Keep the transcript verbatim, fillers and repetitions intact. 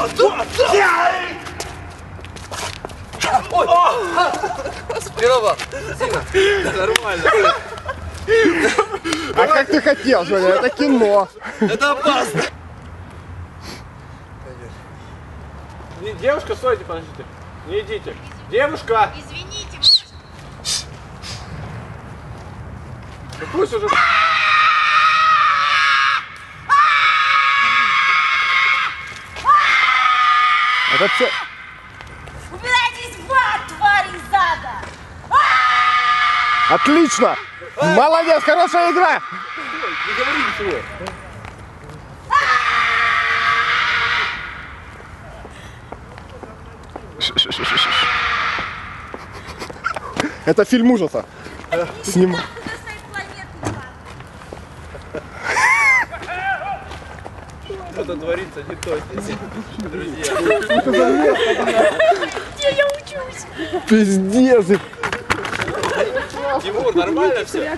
Спирова. Сильно. Нормально. А как ты хотел, Женя? Это кино. Это опасно. Не, девушка, стойте, подождите. Не идите. Девушка! Извините. Да пусть уже... Это все... Убирайтесь в ад, твари из ада! Отлично! Молодец, хорошая игра! Не говори ничего. Это фильм ужаса. Сним... Что-то творится не то здесь, друзья. Где я учусь? Пиздец! Тимур, нормально все?